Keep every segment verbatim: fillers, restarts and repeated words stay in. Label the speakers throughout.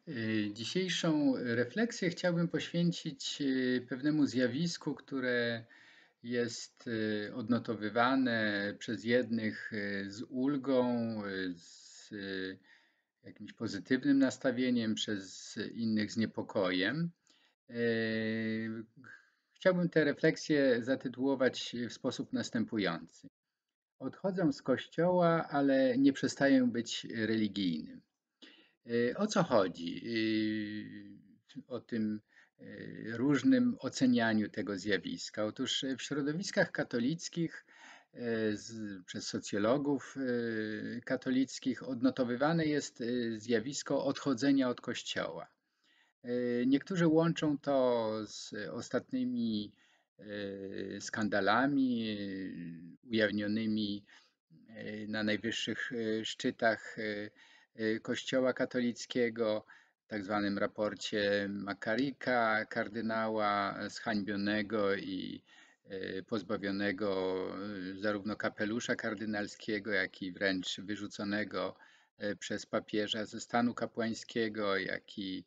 Speaker 1: Y, Dzisiejszą refleksję chciałbym poświęcić y, pewnemu zjawisku, które jest y, odnotowywane przez jednych y, z ulgą, y, z y, jakimś pozytywnym nastawieniem, przez innych z niepokojem. Y, Chciałbym tę refleksję zatytułować w sposób następujący. Odchodzę z kościoła, ale nie przestaję być religijnym. Y, O co chodzi? Y, O tym y, różnym ocenianiu tego zjawiska. Otóż w środowiskach katolickich y, z, przez socjologów y, katolickich odnotowywane jest y, zjawisko odchodzenia od Kościoła. Y, Niektórzy łączą to z ostatnimi y, skandalami y, ujawnionymi y, na najwyższych y, szczytach y, y, Kościoła katolickiego, w tak zwanym raporcie Makarika, kardynała zhańbionego i y, pozbawionego y, zarówno kapelusza kardynalskiego, jak i wręcz wyrzuconego y, przez papieża ze stanu kapłańskiego, jak i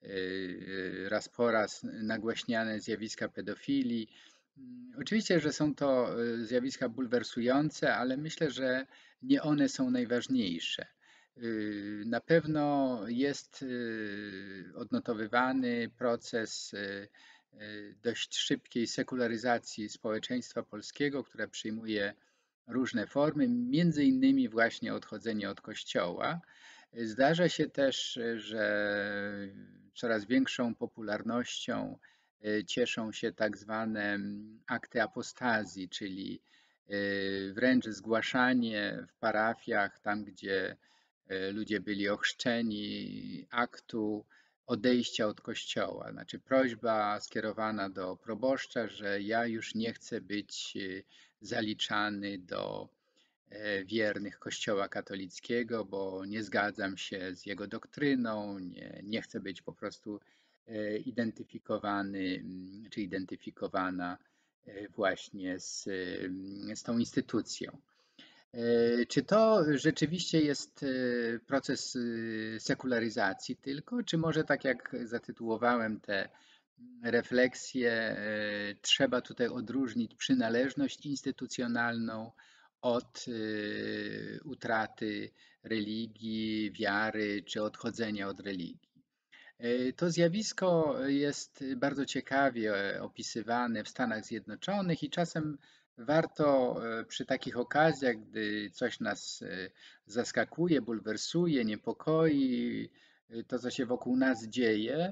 Speaker 1: y, raz po raz nagłaśniane zjawiska pedofilii. Mm, Oczywiście, że są to y, zjawiska bulwersujące, ale myślę, że nie one są najważniejsze. Y, Na pewno jest y, odnotowywany proces y, y, dość szybkiej sekularyzacji społeczeństwa polskiego, która przyjmuje różne formy, między innymi właśnie odchodzenie od Kościoła. Zdarza się też, że coraz większą popularnością y, cieszą się tak zwane mm, akty apostazji, czyli y, wręcz zgłaszanie w parafiach, tam gdzie y, ludzie byli ochrzczeni, aktu odejścia od Kościoła. Znaczy prośba skierowana do proboszcza, że ja już nie chcę być y, zaliczany do e, wiernych Kościoła katolickiego, bo nie zgadzam się z jego doktryną, nie, nie chcę być po prostu e, identyfikowany mm, czy identyfikowana e, właśnie z, mm, z tą instytucją. E, Czy to rzeczywiście jest e, proces e, sekularyzacji tylko, czy może tak jak zatytułowałem te refleksje, e, trzeba tutaj odróżnić przynależność instytucjonalną od e, utraty religii, wiary czy odchodzenia od religii? E, To zjawisko jest bardzo ciekawie opisywane w Stanach Zjednoczonych i czasem warto e, przy takich okazjach, gdy coś nas e, zaskakuje, bulwersuje, niepokoi, e, to co się wokół nas dzieje,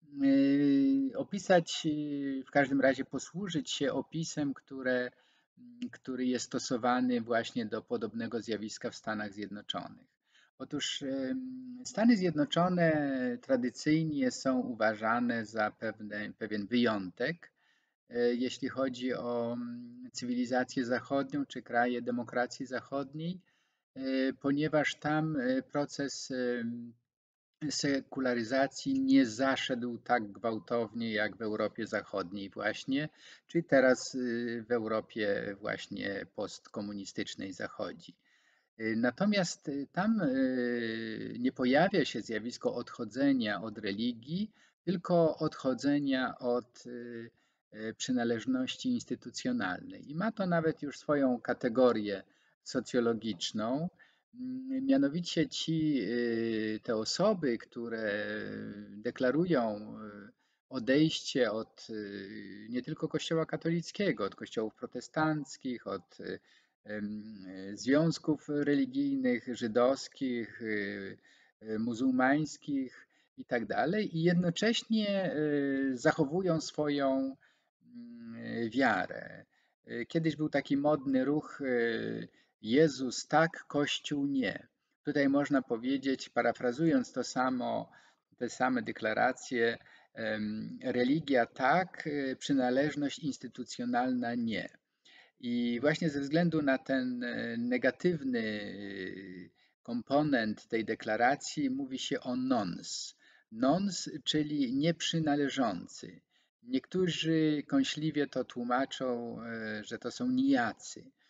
Speaker 1: e, opisać, e, w każdym razie posłużyć się opisem, które, który jest stosowany właśnie do podobnego zjawiska w Stanach Zjednoczonych. Otóż em, Stany Zjednoczone tradycyjnie są uważane za pewne, pewien wyjątek, e, jeśli chodzi o mm, cywilizację zachodnią czy kraje demokracji zachodniej, e, ponieważ tam e, proces em, sekularyzacji nie zaszedł tak gwałtownie jak w Europie Zachodniej właśnie, czy teraz y, w Europie właśnie postkomunistycznej zachodzi. Y, Natomiast y, tam y, nie pojawia się zjawisko odchodzenia od religii, tylko odchodzenia od y, y, przynależności instytucjonalnej. I ma to nawet już swoją kategorię socjologiczną. Mm, Mianowicie ci, y, te osoby, które deklarują y, odejście od y, nie tylko Kościoła katolickiego, od kościołów protestanckich, od y, em, związków religijnych, żydowskich, y, y, muzułmańskich i tak dalej, i jednocześnie y, zachowują swoją mm, wiarę. Y, Kiedyś był taki modny ruch y, Jezus tak, Kościół nie. Tutaj można powiedzieć, parafrazując to samo, te same deklaracje, em, religia tak, y, przynależność instytucjonalna nie. I właśnie ze względu na ten e, negatywny e, komponent tej deklaracji mówi się o nons. Nons, czyli nieprzynależący. Niektórzy kąśliwie to tłumaczą, e, że to są nijacy.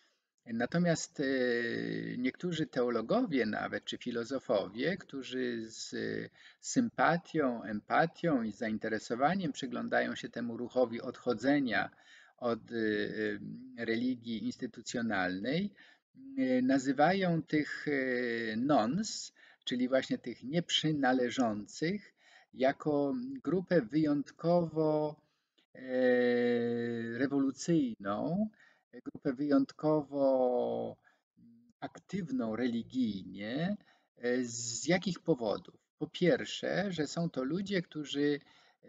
Speaker 1: Natomiast e, niektórzy teologowie nawet, czy filozofowie, którzy z sympatią, empatią i zainteresowaniem przyglądają się temu ruchowi odchodzenia od e, e, religii instytucjonalnej, e, nazywają tych e, nons, czyli właśnie tych nieprzynależących, jako grupę wyjątkowo e, rewolucyjną, grupę wyjątkowo aktywną religijnie. E, Z jakich powodów? Po pierwsze, że są to ludzie, którzy e,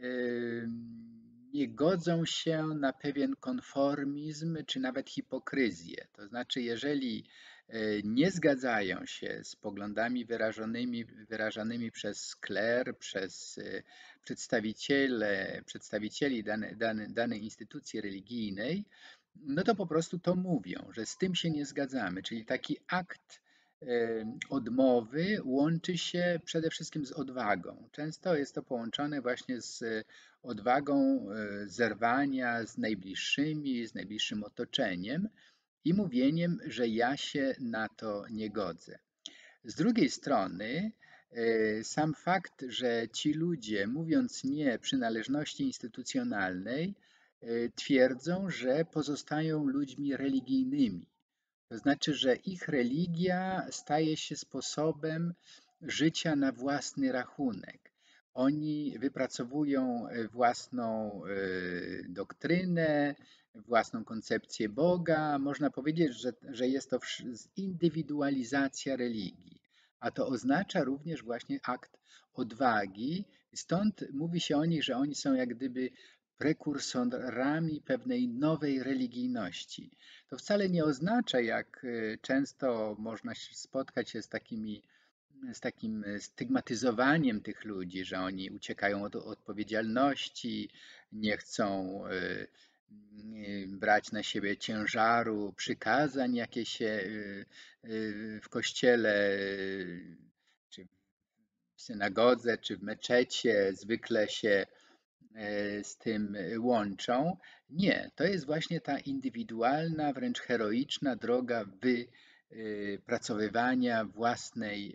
Speaker 1: nie godzą się na pewien konformizm czy nawet hipokryzję. To znaczy, jeżeli e, nie zgadzają się z poglądami wyrażonymi, wyrażanymi przez skler, przez e, przedstawiciele, przedstawicieli dane, dane, danej instytucji religijnej, no to po prostu to mówią, że z tym się nie zgadzamy. Czyli taki akt e, odmowy łączy się przede wszystkim z odwagą. Często jest to połączone właśnie z odwagą e, zerwania z najbliższymi, z najbliższym otoczeniem i mówieniem, że ja się na to nie godzę. Z drugiej strony, e, sam fakt, że ci ludzie, mówiąc nie przynależności instytucjonalnej, e, twierdzą, że pozostają ludźmi religijnymi. To znaczy, że ich religia staje się sposobem życia na własny rachunek. Oni wypracowują e, własną e, doktrynę, własną koncepcję Boga. Można powiedzieć, że, że jest to zindywidualizacja religii, a to oznacza również właśnie akt odwagi. Stąd mówi się o nich, że oni są jak gdyby prekursorami pewnej nowej religijności. To wcale nie oznacza, jak y, często można się spotkać się z takimi, z takim stygmatyzowaniem tych ludzi, że oni uciekają od odpowiedzialności, nie chcą y, y, brać na siebie ciężaru przykazań, jakie się y, y, w kościele, y, czy w synagodze, czy w meczecie zwykle się e, z tym łączą. Nie, to jest właśnie ta indywidualna, wręcz heroiczna droga wypracowywania własnej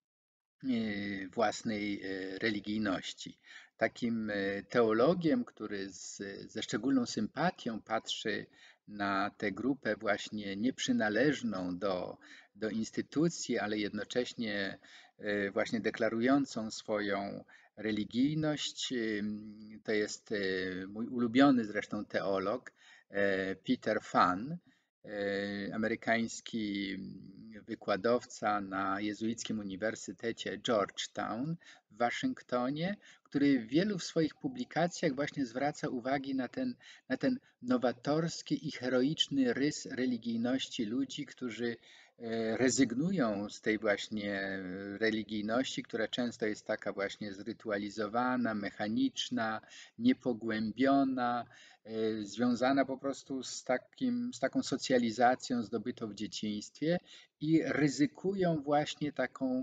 Speaker 1: e, własnej e, religijności. Takim e, teologiem, który z, ze szczególną sympatią patrzy na tę grupę właśnie nieprzynależną do, do instytucji, ale jednocześnie e, właśnie deklarującą swoją religijność, to jest mój ulubiony zresztą teolog, Peter Phan, amerykański wykładowca na jezuickim Uniwersytecie Georgetown w Waszyngtonie, który w wielu swoich publikacjach właśnie zwraca uwagi na ten, na ten nowatorski i heroiczny rys religijności ludzi, którzy e, rezygnują z tej właśnie religijności, która często jest taka właśnie zrytualizowana, mechaniczna, niepogłębiona, e, związana po prostu z takim, z taką socjalizacją zdobytą w dzieciństwie i ryzykują właśnie taką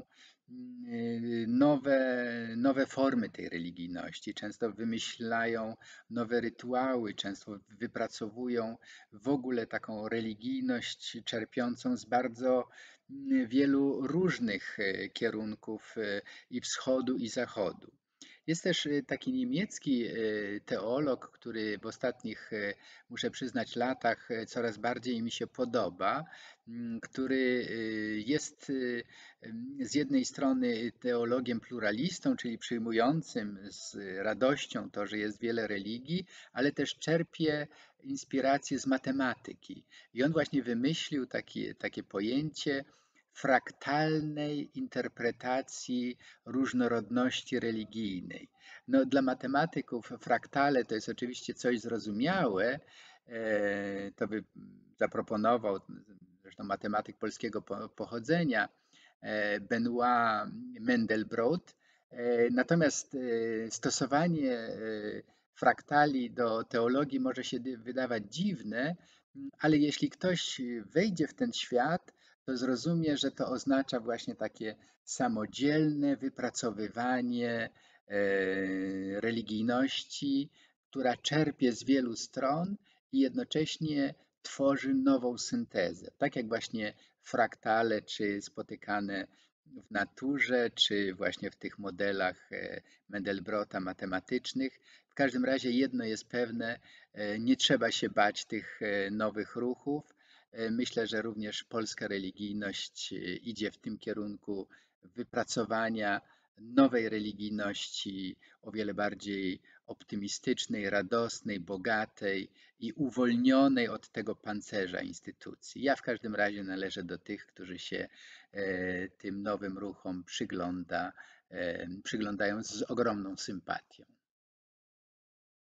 Speaker 1: mm, nowe, nowe formy tej religijności. Często wymyślają nowe rytuały, często wypracowują w ogóle taką religijność czerpiącą z bardzo mm, wielu różnych e, kierunków e, i wschodu, i zachodu. Jest też e, taki niemiecki e, teolog, który w ostatnich, e, muszę przyznać, latach coraz bardziej mi się podoba, m, który jest z jednej strony teologiem pluralistą, czyli przyjmującym z radością to, że jest wiele religii, ale też czerpie inspiracje z matematyki. I on właśnie wymyślił takie, takie pojęcie fraktalnej interpretacji różnorodności religijnej. No, dla matematyków fraktale to jest oczywiście coś zrozumiałe. E, To by zaproponował zresztą matematyk polskiego pochodzenia e, Benoit Mendelbrot. E, Natomiast e, stosowanie e, fraktali do teologii może się wydawać dziwne, ale jeśli ktoś wejdzie w ten świat, to zrozumie, że to oznacza właśnie takie samodzielne wypracowywanie e, religijności, która czerpie z wielu stron i jednocześnie tworzy nową syntezę. Tak jak właśnie fraktale, czy spotykane w naturze, czy właśnie w tych modelach e, Mendelbrota matematycznych. W każdym razie jedno jest pewne, e, nie trzeba się bać tych e, nowych ruchów. E, Myślę, że również polska religijność e, idzie w tym kierunku wypracowania nowej religijności, o wiele bardziej optymistycznej, radosnej, bogatej i uwolnionej od tego pancerza instytucji. Ja w każdym razie należę do tych, którzy się e, tym nowym ruchom przygląda, e, przyglądają z ogromną sympatią.